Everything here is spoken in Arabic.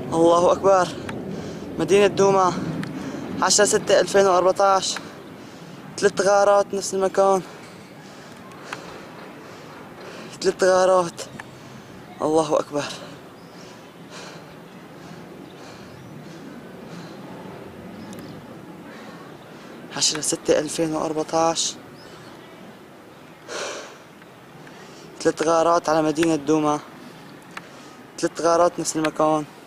الله أكبر. مدينة دوما 10/6/2014. 3 غارات نفس المكان، 3 غارات. الله أكبر. 10/6/2014. 3 غارات على مدينة دوما، 3 غارات نفس المكان.